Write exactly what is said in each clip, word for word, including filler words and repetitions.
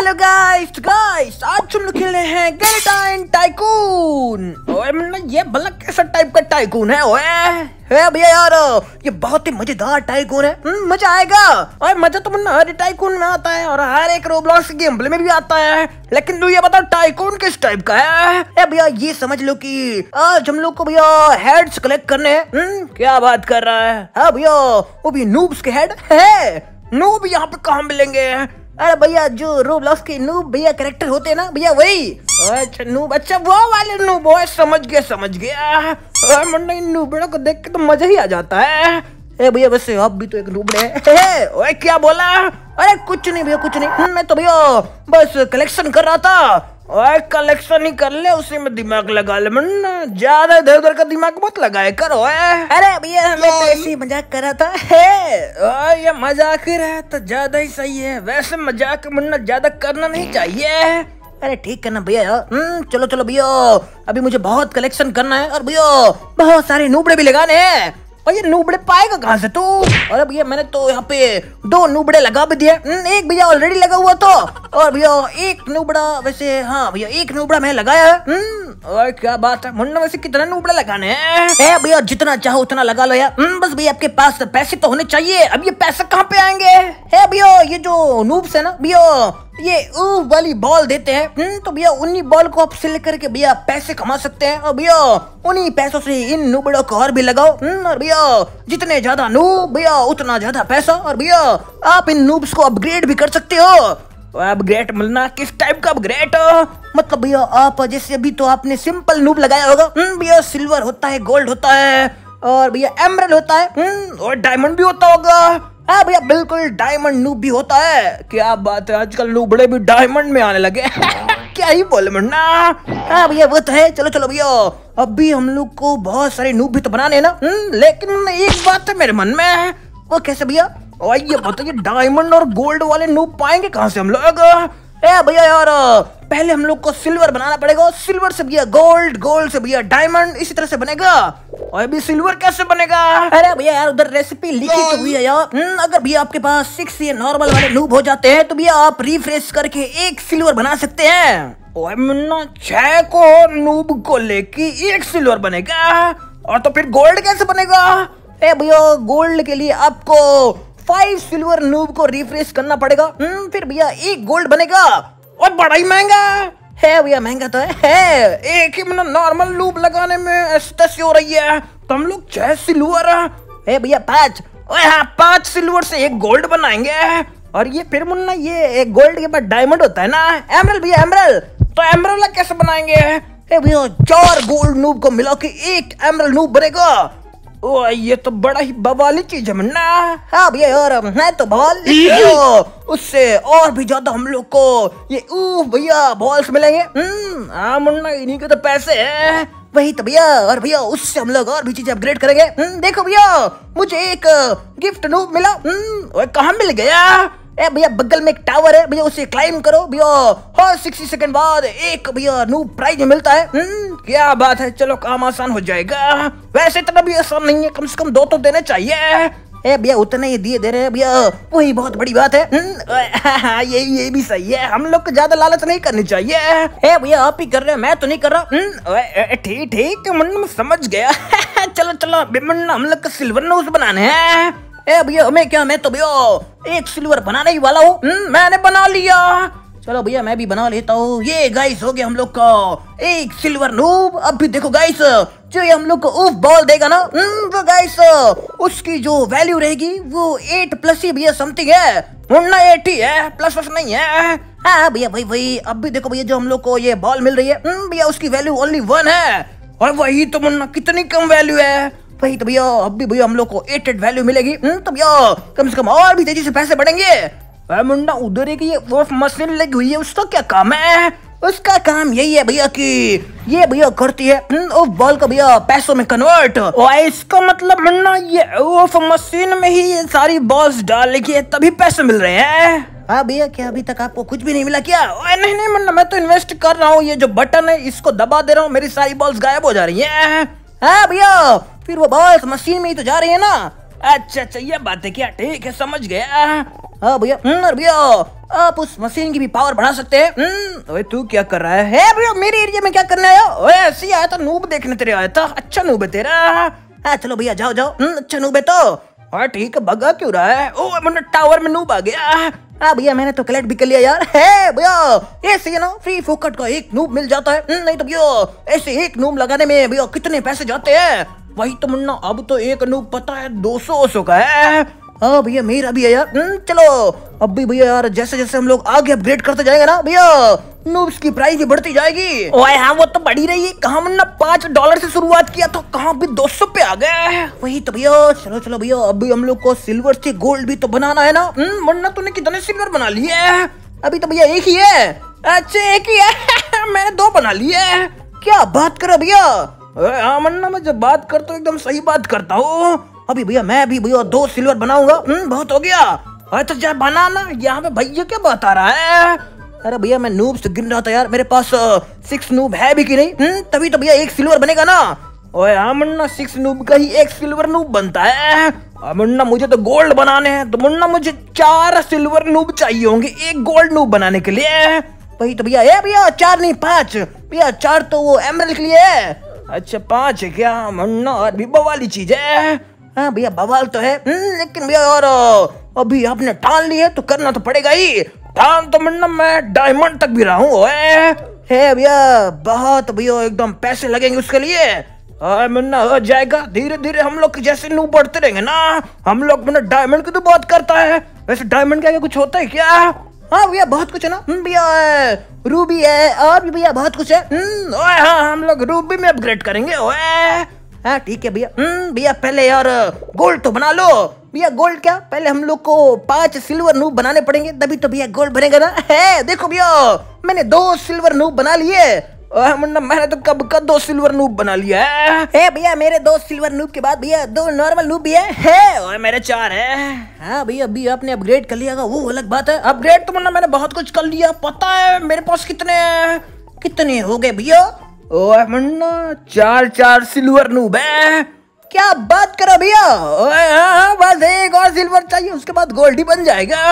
Hello guys guys आज हम लोग खेल रहे हैं गैरेटाइन टाइकून। ओए मुन्ना ये भला कैसा टाइप का टाइकून है? ओए है भैया यार ये बहुत ही मजेदार टाइकून है। हम्म मजा आएगा। ओए मजा तो मुन्ना हर टाइकून में आता है और हर एक रोब्लॉक्स गेम प्ले में भी आता है, लेकिन तू ये बता टाइकून किस टाइप का है? ए भैया ये समझ लो कि आज हम लोग को भैया हेड्स कलेक्ट करने हैं। हम्म क्या बात कर रहा है? हाँ भैया वो भी नूब्स के हेड है। नूब यहाँ पे कहाँ मिलेंगे? अरे भैया जो रोब्लॉक्स के नूब भैया कैरेक्टर होते हैं ना भैया वही। अच्छा नूब, अच्छा वो वाले नूब। ओए समझ गया समझ गया। मुन्ना इन नूबड़ों को देख के तो मजा ही आ जाता है। ए भैया वैसे आप भी तो एक नूबड़े हैं। ओए क्या बोला? अरे कुछ नहीं भैया कुछ नहीं, मैं तो भैया बस कलेक्शन कर रहा था। ओए कलेक्शन ही कर ले, उसी में दिमाग लगा ले मुन्ना, ज्यादा इधर उधर का दिमाग मत लगाए करो। अरे भैया मैं तो ऐसे ही मजाक कर रहा था। है ये मजाक ही रहा तो ज्यादा ही सही है। वैसे मजाक मुन्ना ज्यादा करना नहीं चाहिए। अरे ठीक है ना भैया। हम्म चलो चलो भैया अभी मुझे बहुत कलेक्शन करना है और भैया बहुत सारे नूबड़े भी लगाने हैं। और ये नूबड़े पाएगा कहाँ से तू? अरे भैया मैंने तो यहाँ पे दो नूबड़े लगा भी दिए। एक भैया ऑलरेडी लगा हुआ तो, और भैया एक नूबड़ा वैसे, हाँ भैया एक नूबड़ा मैं लगाया है। और क्या बात है मुन्ना, वैसे कितने नूबड़े लगाने हैं? भैया जितना चाहो उतना लगा लो यार। बस भैया आपके पास पैसे तो होने चाहिए। अब ये पैसे कहाँ पे आएंगे? है भैया ये जो नूब्स है ना भैया ये ऊफ वाली बॉल देते हैं, तो भैया उन्हीं बॉल को आप सिलेक्ट करके भैया पैसे कमा सकते हैं। और भैया उन्हीं पैसों से इन नूबड़ों को और भी लगाओ। और भैया जितने ज्यादा नूब भैया उतना ज्यादा पैसा। और भैया आप इन नूब्स को अपग्रेड भी कर सकते हो। अपग्रेड मिलना किस टाइप का अपग्रेड? मतलब भैया आप जैसे अभी तो आपने सिंपल नूब लगाया होगा। भैया सिल्वर होता है, गोल्ड होता है और भैया एमरल्ड होता है और डायमंड भी होता होगा। हाँ भैया बिल्कुल डायमंड नूब भी होता है। क्या बात है, आजकल नूबड़े भी डायमंड में आने लगे। क्या ही बोले मुन्ना। हाँ भैया वो तो है। चलो चलो भैया अभी हम लोग को बहुत सारे नूब भी तो बनाने हैं ना। लेकिन एक बात है मेरे मन में। वो कैसे भैया? और ये बताइए डायमंड और गोल्ड वाले नूब पाएंगे कहाँ से हम लोग? ए भैया यार पहले हम लोग को सिल्वर बनाना पड़ेगा, सिल्वर से भैया गोल्ड, गोल्ड से भैया डायमंड, इसी तरह से बनेगा। और अभी सिल्वर कैसे बनेगा? अरे भैया यार उधर रेसिपी लिखी तो हुई है यार। अगर भैया आपके पास सिक्स ये नॉर्मल वाले नूब हो जाते हैं तो भैया आप रिफ्रेश करके एक सिल्वर बना सकते हैं। ओए मुन्ना छह को नूब को लेके एक सिल्वर बनेगा, और तो फिर गोल्ड कैसे बनेगा? ए भैया गोल्ड के लिए आपको फाइव सिल्वर नूब को रिफ्रेश करना पड़ेगा, फिर भैया एक गोल्ड बनेगा। और बड़ा ही महंगा है भैया, महंगा तो है, है। एक ही मतलब नॉर्मल नूब लगाने में ऐसी हो रही है, तो हम लोग छह सिल्वर है भैया पांच। ओए हाँ पांच सिल्वर से एक गोल्ड बनाएंगे। और ये फिर मुन्ना ये एक गोल्ड के बाद डायमंड होता है ना, एमरल्ड भैया एमरल्ड, तो एमरल्ड कैसे बनाएंगे? भैया चार गोल्ड नूब को मिला के एक एमरल्ड नूब बनेगा। ओ ये तो बड़ा ही बवाली चीज है मुन्ना। हाँ भैया यार है तो बवाल, उससे और भी ज्यादा हम लोग को ये ऊफ भैया बॉल्स मिलेंगे। हम्म हाँ मुन्ना इन्हीं के तो पैसे है। वही तो भैया, और भैया उससे हम लोग और भी चीजें अपग्रेड करेंगे। देखो भैया मुझे एक गिफ्ट नूब मिला। हम्म कहाँ मिल गया? ए भैया बगल में एक टावर है भैया, उसे क्लाइम करो भैया, हर सिक्सटी सेकंड बाद एक भैया नूब प्राइज मिलता है। हम्म क्या बात है, चलो काम आसान हो जाएगा। वैसे इतना भी आसान नहीं है, कम से कम दो तो देने चाहिए। ए भैया उतने ही दिए दे रहे हैं भैया, वही बहुत बड़ी बात है। ये ये भी सही है, हम लोग को ज्यादा लालच नहीं करनी चाहिए। ए भैया आप ही कर रहे हैं, मैं तो नहीं कर रहा। ठीक ठीक मुन्ना समझ गया। चलो चलो मुन्ना हम लोग को सिल्वर नूब बनाने हैं। ए भैया हमें क्या, मैं तो भैया एक सिल्वर बनाने ही वाला हूँ। मैंने बना लिया। चलो भैया मैं भी बना लेता हूँ। ये गाइस हो गया हम लोग का एक सिल्वर नूब। अब भी देखो गाइस जो ये हम लोग को ऊफ बॉल देगा ना, तो गाइस उसकी जो वैल्यू रहेगी वो एट प्लस ही भैया समथिंग है। मुन्ना एट ही है, प्लस प्लस नहीं है। हाँ भैया भाई भाई अब भी देखो भैया जो हम लोग को ये बॉल मिल रही है भैया उसकी वैल्यू ओनली वन है। और वही तो मुन्ना कितनी कम वैल्यू है। वही तो भैया अब भी भैया हम लोग को एट एट वैल्यू मिलेगी, तो भैया कम से कम और भी तेजी से पैसे बढ़ेंगे। मुन्ना उधर एक ये वो मशीन लगी हुई है, उसका क्या काम है? उसका काम यही है भैया कि ये भैया करती है उस बॉल को भैया पैसों में कन्वर्ट। और इसका मतलब मुन्ना ये उस मशीन में ही ये सारी बॉल्स डाल के तभी पैसे मिल रहे हैं। हाँ भैया क्या अभी तक आपको कुछ भी नहीं मिला क्या? ओए नहीं नहीं मुन्ना मैं तो इन्वेस्ट कर रहा हूँ, ये जो बटन है इसको दबा दे रहा हूँ, मेरी सारी बॉल्स गायब हो जा रही है। हाँ भैया फिर वो बॉल्स मशीन में ही तो जा रही है ना। अच्छा अच्छा ये बात है क्या? ठीक है समझ गया। हाँ भैया। अरे भैया आप उस मशीन की भी पावर बढ़ा सकते हैं। ओए तू क्या कर रहा है भैया? मेरे एरिया में क्या करने आया? ओए ऐसे ही आया था, नूब देखने तेरे आया था। अच्छा नूब है तेरा। हाँ चलो भैया जाओ जाओ। अच्छा नूब है तो हाँ ठीक है, भगा क्यों रहा है? ओ मैंने टावर में नूब आ गया। हाँ भैया मैंने तो कलेक्ट भी कर लिया यार। है भैया ऐसे ना फ्री फोकट का एक नूब मिल जाता है। नहीं तो भैया ऐसे एक नूब लगाने में भैया कितने पैसे जाते हैं? वही तो मुन्ना, अब तो एक नूब पता है दो सौ सौ का है। हाँ भैया मेरा भी है यार। चलो अब भी भैया यार जैसे जैसे हम लोग आगे अपग्रेड करते जाएंगे ना भैया, नूब्स की प्राइस भी बढ़ती जाएगी। ओए हाँ वो तो बढ़ी रही है। कहाँ मुन्ना पाँच डॉलर से शुरुआत किया तो कहाँ भी दो सौ पे आ गए। वही तो भैया। चलो चलो भैया अभी हम लोग को सिल्वर से गोल्ड भी तो बनाना है ना। मुन्ना तूने कितने सिल्वर बना लिए? अभी तो भैया एक ही है। अच्छा एक ही है। मैंने दो बना लिए। क्या बात करो भैया? हाँ मुन्ना मैं जब बात करता हूँ एकदम सही बात करता हूँ। अभी भैया मैं भी भैया दो सिल्वर बनाऊंगा। बहुत हो गया। अरे तो जा बनाना। यहाँ पे भैया क्या बता रहा है? अरे भैया मैं नूब से गिन रहा था यार, मेरे पास सिक्स नूब है भी कि नहीं, तभी तो भैया एक सिल्वर बनेगा ना। ओए हाँ मुन्ना सिक्स नूब का ही एक सिल्वर नूब बनता है। मुन्ना मुझे तो गोल्ड बनाने हैं, तो मुन्ना मुझे चार सिल्वर नूब चाहिए होंगे एक गोल्ड नूब बनाने के लिए। वही तो भैया। ए भैया चार नहीं पाँच भैया, चार तो वो एमरल्ड के लिए है। अच्छा पाँच है क्या? मुन्ना और भी बवाली चीज है। हाँ भैया बवाल तो है, लेकिन भैया और अभी आपने ठान ली है तो करना तो पड़ेगा ही। ठान तो मुन्ना मैं डायमंड तक भी रहा हूँ। है भैया बहुत भैया एकदम पैसे लगेंगे उसके लिए। मुन्ना हो जाएगा धीरे धीरे, हम लोग जैसे नू बढ़ते रहेंगे ना हम लोग। मुन्ना डायमंड की तो बात करता है, वैसे डायमंड का कुछ होता है क्या? हाँ भैया बहुत कुछ है ना भैया, रूबी है और भी भैया बहुत कुछ है। ओए हाँ हम लोग रूबी में अपग्रेड करेंगे। ओए हाँ ठीक है भैया। भैया पहले यार गोल्ड तो बना लो। भैया गोल्ड क्या, पहले हम लोग को पांच सिल्वर नूब बनाने पड़ेंगे तभी तो भैया गोल्ड बनेगा ना। है देखो भैया मैंने दो सिल्वर नूब बना लिए। मुन्ना मैंने तो कब का दो सिल्वर नूब बना लिया है भैया। मेरे दो सिल्वर नूब के बाद भैया दो नॉर्मल नूब भी है, है और मेरे चार है। हाँ भैया अभी आपने अपग्रेड कर लिया वो अलग बात है। अपग्रेड तो मुन्ना मैंने बहुत कुछ कर लिया। पता है मेरे पास कितने कितने हो गए भैया? ओए मुन्ना चार चार सिल्वर नूब है। क्या बात करो भैया? ओए हाँ बस एक और सिल्वर चाहिए उसके बाद गोल्ड ही बन जाएगा।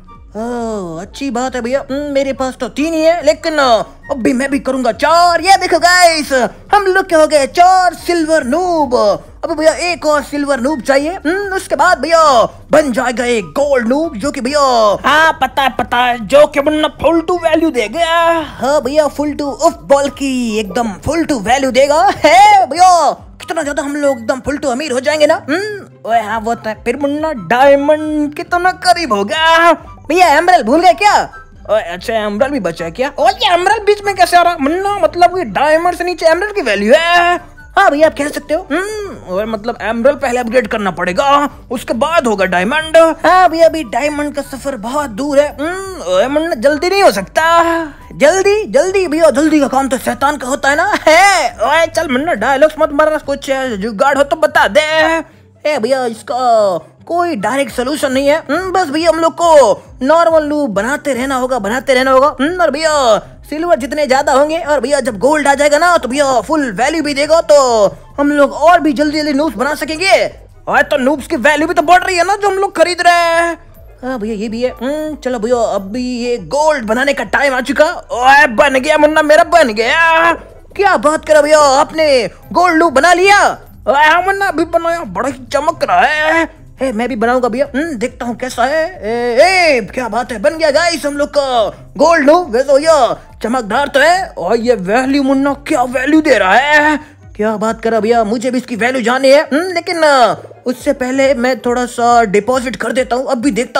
ओह अच्छी बात है भैया। मेरे पास तो तीन ही है, लेकिन अभी मैं भी करूंगा चार। ये देखो गाइस हम लोग क्या हो गए चार सिल्वर नूब। अब भैया एक और सिल्वर नूब चाहिए, उसके बाद भैया बन जाएगा एक गोल्ड नूब जो कि भैया हाँ पता है पता है जो कि मुन्ना फुल टू वैल्यू देगा। हाँ भैया फुल टू उफ बॉल की एकदम फुल टू वैल्यू देगा। है भैया कितना ज्यादा हम लोग एकदम फुल टू अमीर हो जाएंगे ना। ओए हाँ वो तो है। फिर मुन्ना डायमंड कितना करीब होगा भैया? एमरल्ड भूल गए क्या? ओए अच्छा एमरल्ड भी बचा है क्या? ओए ये एमरल्ड बीच में कैसे आ रहा मुन्ना? मतलब कि डायमंड से नीचे एमरल्ड की वैल्यू है। हाँ भैया आप कह सकते हो। हम्म मतलब एमरल्ड पहले अपग्रेड करना पड़ेगा उसके बाद होगा डायमंड। हाँ भैया अभी डायमंड का सफर बहुत दूर है। ओए मुन्ना जल्दी नहीं हो सकता। जल्दी जल्दी भैया जल्दी का काम तो शैतान का होता है ना। है ओए चल मुन्ना डायलॉग्स मत मारना, कुछ जुगाड़ हो तो बता दे। ए भैया इसका कोई डायरेक्ट सोल्यूशन नहीं है। बस भैया हम लोग को नॉर्मल नूब बनाते रहना होगा बनाते रहना होगा। और भैया सिल्वर जितने ज्यादा होंगे और भैया जब गोल्ड आ जाएगा ना तो भैया फुल वैल्यू भी देगा तो हम लोग और भी जल्दी जल्दी नूब्स बना सकेंगे। और तो नूब्स की वैल्यू भी तो बढ़ रही है ना जो हम लोग खरीद रहे हैं। हाँ भैया ये भी है। चलो भैया अभी ये गोल्ड बनाने का टाइम आ चुका। ओए बन गया मुन्ना मेरा बन गया। क्या बात करो भैया आपने गोल्ड नूब बना लिया? हाँ मुन्ना अभी बनाया, बड़ा ही चमक रहा है। ए, मैं भी बनाऊंगा भैया, देखता हूँ कैसा है। ए, ए, क्या बात है बन गया गाइस हम लोग का गोल्ड नूब। वैसे भैया चमकदार तो है और ये वैल्यू मुन्ना क्या वैल्यू दे रहा है। क्या बात करा भैया मुझे भी इसकी वैल्यू जाननी है। लेकिन उससे पहले मैं थोड़ा सा डिपॉजिट कर देता हूँ। अभी देखता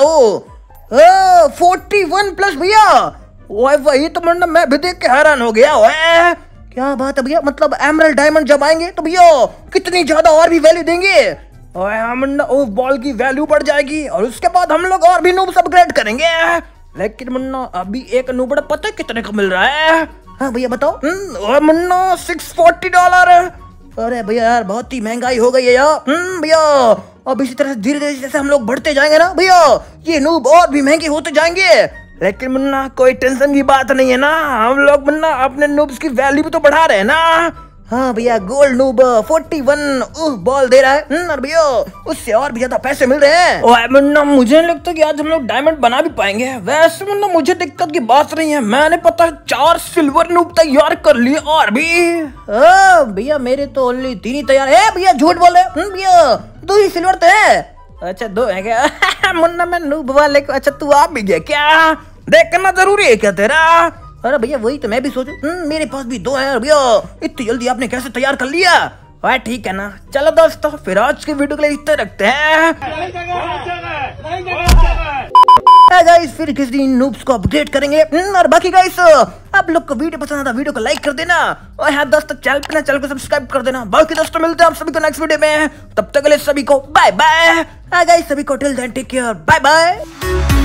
हूँ फोर्टी वन प्लस भैया। वही तो मुन्ना मैं भी देख के हैरान हो गया। ओए क्या बात है भैया, मतलब एमरल्ड डायमंड जब आएंगे तो भैया कितनी ज्यादा और भी वैल्यू देंगे। ओए मुन्ना उस बॉल की वैल्यू बढ़ जाएगी और उसके बाद हम लोग और भी नूब्स अपग्रेड करेंगे। लेकिन मुन्ना अभी एक नूबड़ा पता है कितने का मिल रहा है? हाँ भैया बताओ। ओए मुन्ना सिक्स फोर्टी डॉलर। अरे भैया यार बहुत ही महंगाई हो गई है यार। भैया अब इसी तरह धीरे धीरे जैसे हम लोग बढ़ते जाएंगे ना भैया ये नूब और भी महंगे होते जाएंगे। लेकिन मुन्ना कोई टेंशन की बात नहीं है ना, हम लोग मुन्ना अपने नूब्स की वैल्यू भी तो बढ़ा रहे हैं ना। हाँ भैया gold noob forty one uh ball दे रहा है। हम्म, और भैया उससे और भी ज्यादा पैसे मिल रहे हैं। ओए मुन्ना मुझे नहीं लगता कि आज हम लोग डायमंड बना भी पाएंगे। वैसे मुन्ना मुझे दिक्कत की बात नहीं है, मैंने पता है चार सिल्वर नूब तैयार कर लिए और भी। भैया मेरे तो ओनली तीन ही तैयार है। भैया झूठ बोले भैया, दो ही सिल्वर तो है। अच्छा दो है क्या? मुन्ना मैं नूब वाले को, अच्छा तू आप भी गया क्या? देखना जरूरी है क्या तेरा? अरे भैया वही तो मैं भी सोचू, मेरे पास भी दो है भैया। इतनी जल्दी आपने कैसे तैयार कर लिया? वाह ठीक है ना। चलो दोस्तों फिर आज की वीडियो के लिए इतना रखते हैं। गाइस फिर किस दिन नूब्स को अपग्रेड करेंगे। और बाकी गाइस आप लोग को वीडियो पसंद आता वीडियो को लाइक कर देना, और हाँ दोस्तों चैनल पे ना चैनल को सब्सक्राइब कर देना। बाकी दोस्तों मिलते हैं आप सभी को नेक्स्ट वीडियो में, तब तक के लिए सभी को बाय बाय। गाइस सभी को till then take care, bye bye.